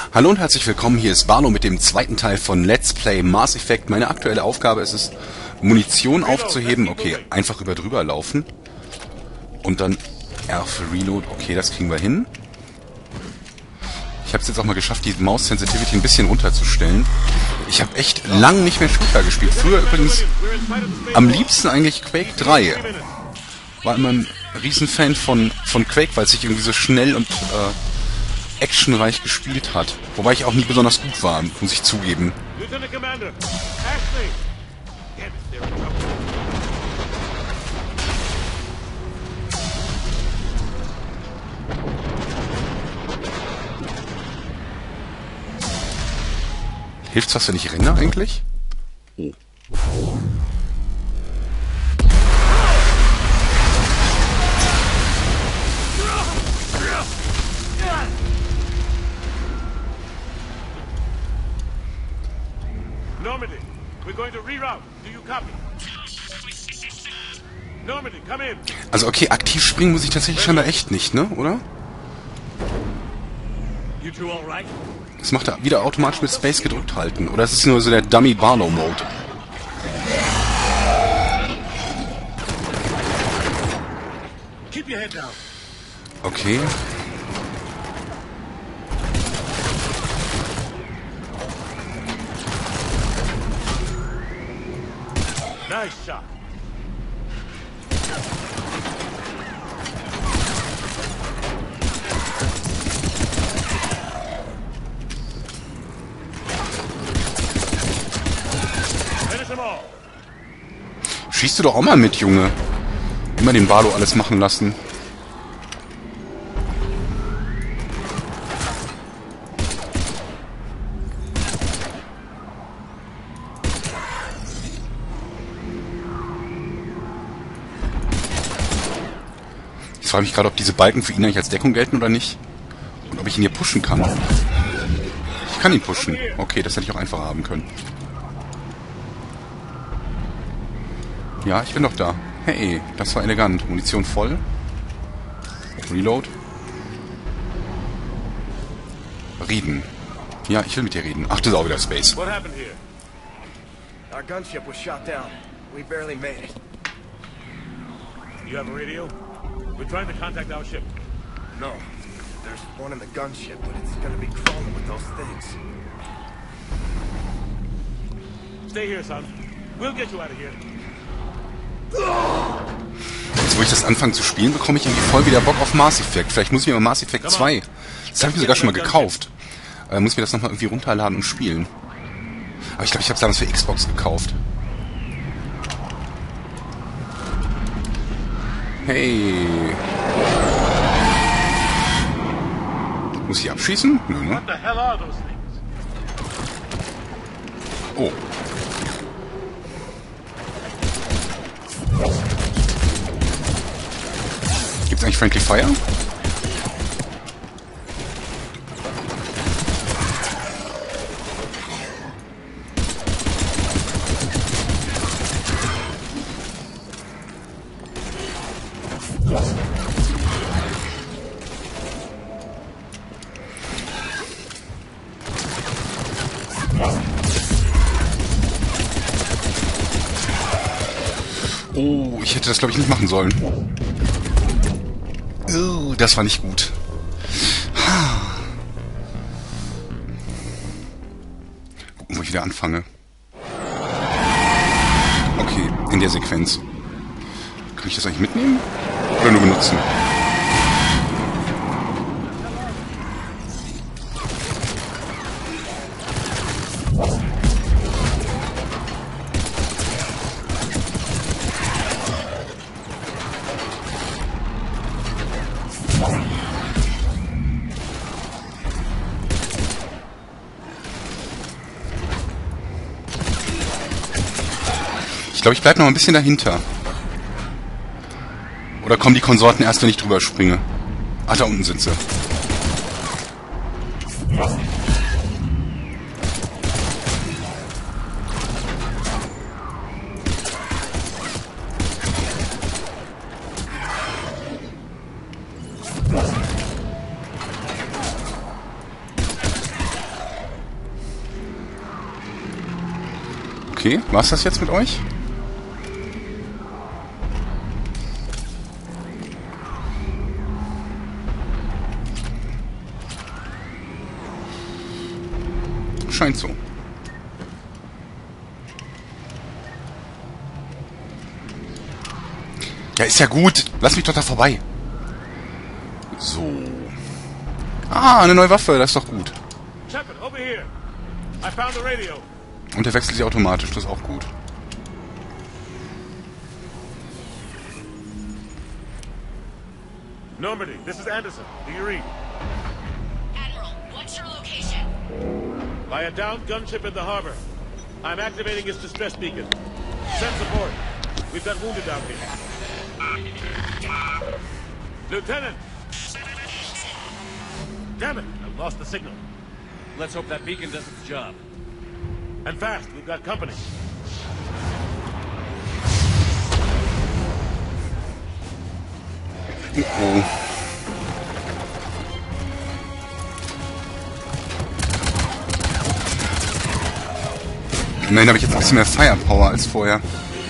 Hallo und herzlich willkommen, hier ist Barlo mit dem zweiten Teil von Let's Play Mass Effect. Meine aktuelle Aufgabe ist es, Munition aufzuheben. Okay, einfach drüber laufen. Und dann R für Reload. Okay, das kriegen wir hin. Ich habe es jetzt auch mal geschafft, die Maus-Sensitivity ein bisschen runterzustellen. Ich habe echt lang nicht mehr Shooter gespielt. Früher übrigens am liebsten eigentlich Quake 3. War immer ein Riesenfan von Quake, weil es sich irgendwie so schnell und actionreich gespielt hat. Wobei ich auch nie besonders gut war, muss ich zugeben. Hilft's was, wenn ich renne eigentlich? Oh. Normandy, we're going to reroute. Do you copy? Normandy, come in. Also okay, aktiv springen muss ich tatsächlich scheinbar echt nicht, ne? Oder? You two all right? Das macht er wieder automatisch mit Space gedrückt halten. Oder ist es nur so der Dummy Barlow-Mode? Keep your head down. Okay. Nice shot. Finish them all. Schießt du doch auch mal mit, Junge. Immer den Barlow alles machen lassen. Ich frage mich gerade, ob diese Balken für ihn eigentlich als Deckung gelten oder nicht. Und ob ich ihn hier pushen kann. Ich kann ihn pushen. Okay, das hätte ich auch einfacher haben können. Ja, ich bin doch da. Hey, das war elegant. Munition voll. Reload. Reden. Ja, ich will mit dir reden. Ach, das ist auch wieder Space. What happened here? Our gunship was shot down. We barely made it. You have a radio? We're trying to contact our ship. No. There's one in the gunship, but it's gonna be crawling with those things. Stay here, son. We'll get you out of here. Jetzt, wo ich das anfange zu spielen, bekomme ich irgendwie voll wieder Bock auf Mass Effect. Vielleicht muss ich mir mal Mass Effect 2. Das habe ich mir sogar schon mal gekauft. Muss ich mir das nochmal irgendwie runterladen und spielen. Aber ich glaube, ich habe es damals für Xbox gekauft. Hey. Muss ich abschießen? Nö, ne? What the hell are those things? Oh. Gibt's eigentlich Friendly Fire? Oh, ich hätte das, glaube ich, nicht machen sollen. Oh, das war nicht gut. Gucken, wo ich wieder anfange. Okay, in der Sequenz. Kann ich das eigentlich mitnehmen? Oder nur benutzen? Ich glaube, ich bleibe noch ein bisschen dahinter. Oder kommen die Konsorten erst, wenn ich drüber springe? Ach, da unten sind sie. Okay, war's das jetzt mit euch? Scheint so. Ja, ist ja gut. Lass mich doch da vorbei. So. Ah, eine neue Waffe. Das ist doch gut. Shepard, over here. I found the radio. Und er wechselt sie automatisch. Das ist auch gut. Normandy, this is Anderson. Do you read? Admiral, what's your location? By a downed gunship in the harbor. I'm activating its distress beacon. Send support. We've got wounded down here. Lieutenant! Damn it! I've lost the signal. Let's hope that beacon does its job. And fast, we've got company. Oh. Immerhin habe ich jetzt ein bisschen mehr Firepower als vorher.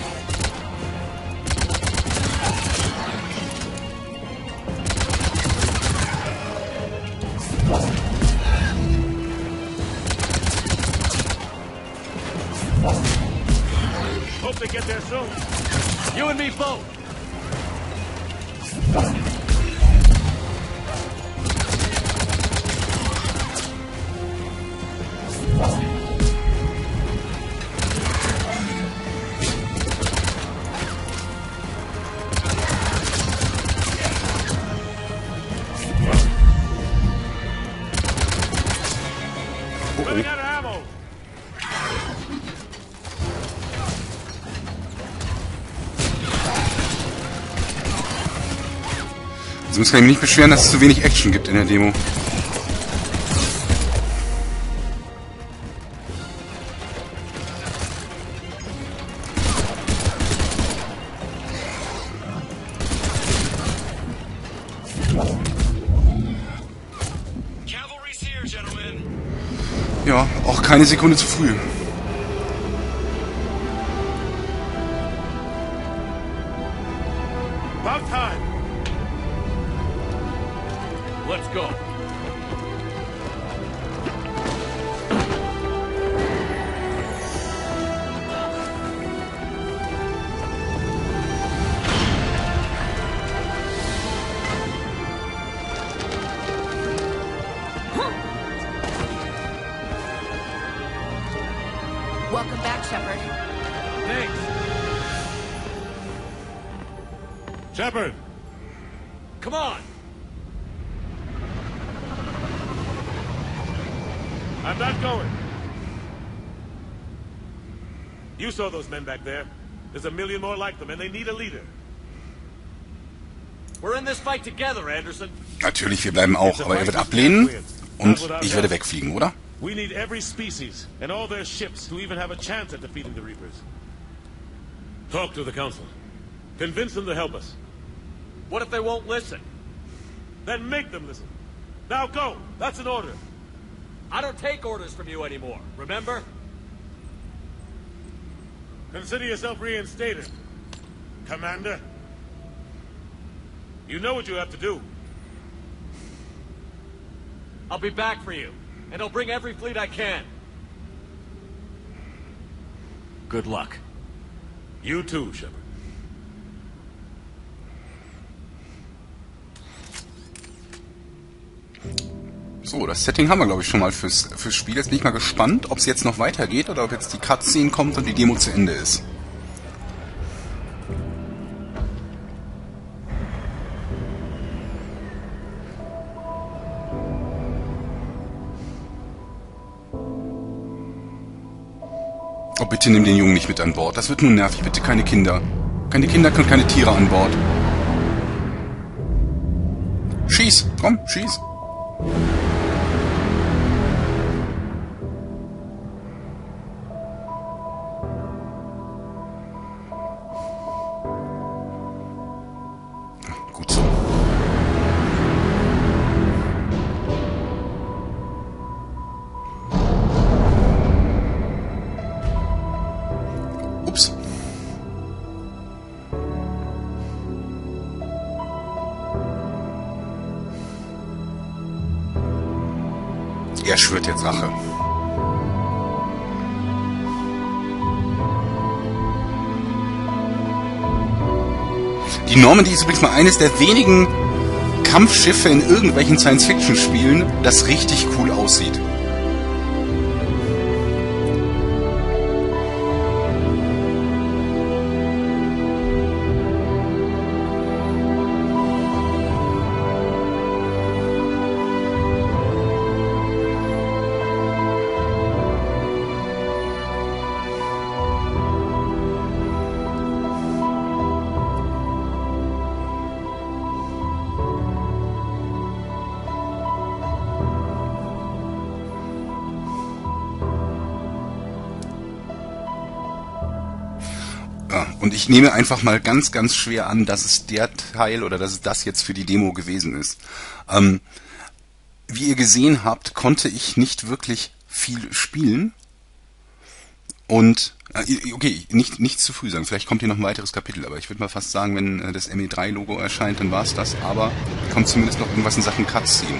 Hope they get there soon. You and me both! Running out of ammo. Sonst kann ich mich nicht beschweren, dass es zu wenig Action gibt in der Demo. Cavalry's here, gentlemen! Ja, auch keine Sekunde zu früh. About time. Let's go. Welcome back, Shepard. Thanks. Shepard! Come on! I'm not going. You saw those men back there. There's a million more like them, and they need a leader. We're in this fight together, Anderson. Natürlich, wir bleiben auch, aber er wird ablehnen und ich werde wegfliegen, oder? We need every species and all their ships to even have a chance at defeating the Reapers. Talk to the Council. Convince them to help us. What if they won't listen? Then make them listen. Now go! That's an order. I don't take orders from you anymore, remember? Consider yourself reinstated. Commander. You know what you have to do. I'll be back for you, and I'll bring every fleet I can. Good luck. You too, Shepard. So, das Setting haben wir, glaube ich, schon mal fürs Spiel. Jetzt bin ich mal gespannt, ob es jetzt noch weitergeht oder ob jetzt die Cutscene kommt und die Demo zu Ende ist. Oh, bitte nimm den Jungen nicht mit an Bord. Das wird nur nervig. Bitte keine Kinder. Keine Kinder und keine Tiere an Bord. Schieß! Komm, schieß! Gut so. Er schwört jetzt Rache. Die Normandy ist übrigens mal eines der wenigen Kampfschiffe in irgendwelchen Science-Fiction-Spielen, das richtig cool aussieht. Und ich nehme einfach mal ganz, ganz schwer an, dass es der Teil oder dass es das jetzt für die Demo gewesen ist. Wie ihr gesehen habt, konnte ich nicht wirklich viel spielen. Und, okay, nicht zu früh sagen, vielleicht kommt hier noch ein weiteres Kapitel, aber ich würde mal fast sagen, wenn das ME3-Logo erscheint, dann war es das. Aber kommt zumindest noch irgendwas in Sachen Cutscene.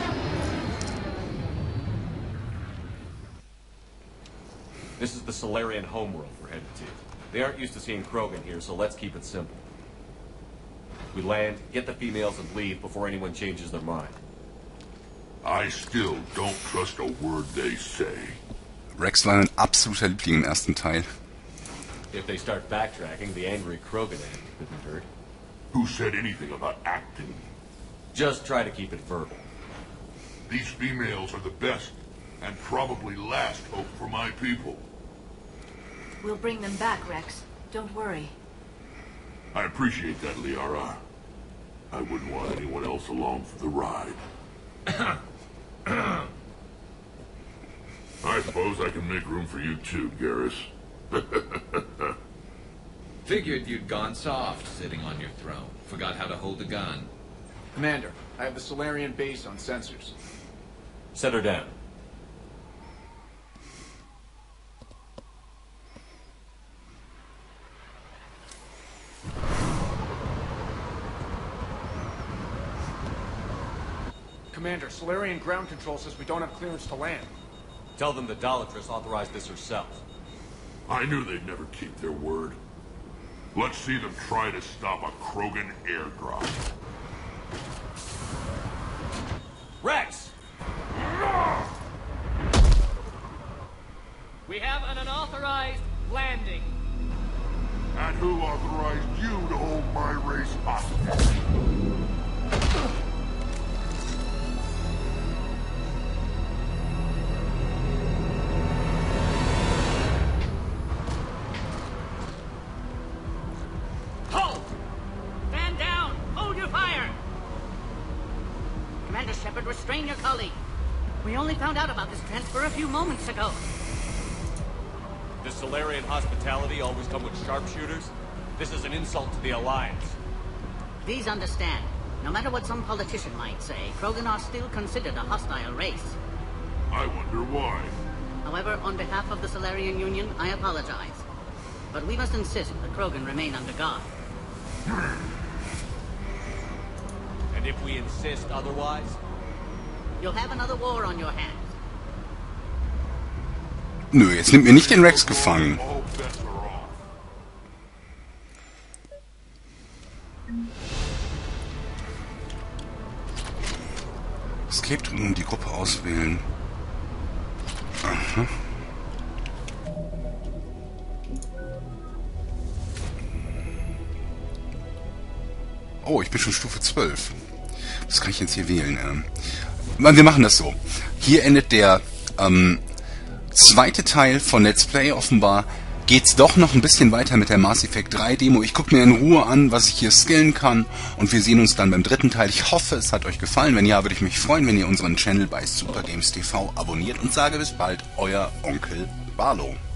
This is the Solarian homeworld we're headed to. They aren't used to seeing Krogan here, so let's keep it simple. We land, get the females, and leave before anyone changes their mind. I still don't trust a word they say. Rex war ein absoluter Liebling im ersten Teil. If they start backtracking, the angry Krogan end couldn't hurt. Who said anything about acting? Just try to keep it verbal. These females are the best and probably last hope for my people. We'll bring them back, Rex. Don't worry. I appreciate that, Liara. I wouldn't want anyone else along for the ride. I suppose I can make room for you too, Garrus. Figured you'd gone soft sitting on your throne. Forgot how to hold a gun. Commander, I have the Solarian base on sensors. Set her down. Commander, Solarian ground control says we don't have clearance to land. Tell them the Dolatress authorized this herself. I knew they'd never keep their word. Let's see them try to stop a Krogan airdrop. Rex! We have an unauthorized landing. And who authorized you to hold my race hostage? Halt! Stand down! Hold your fire! Commander Shepard, restrain your colleague. We only found out about this transfer a few moments ago. Does Solarian hospitality always come with sharpshooters? This is an insult to the Alliance. Please understand, no matter what some politician might say, Krogan are still considered a hostile race. I wonder why. However, on behalf of the Solarian Union, I apologize. But we must insist that Krogan remain under guard. And if we insist otherwise? You'll have another war on your hands. Nö, jetzt nimmt mir nicht den Rex gefangen. All bets are off. Escape drücken, die Gruppe auswählen. Aha. Oh, ich bin schon Stufe 12. Was kann ich jetzt hier wählen? Wir machen das so. Hier endet der zweite Teil von Let's Play. Offenbar geht's doch noch ein bisschen weiter mit der Mass Effect 3 Demo. Ich gucke mir in Ruhe an, was ich hier skillen kann. Und wir sehen uns dann beim dritten Teil. Ich hoffe, es hat euch gefallen. Wenn ja, würde ich mich freuen, wenn ihr unseren Channel bei Super Games TV abonniert. Und sage bis bald, euer Onkel Barlow.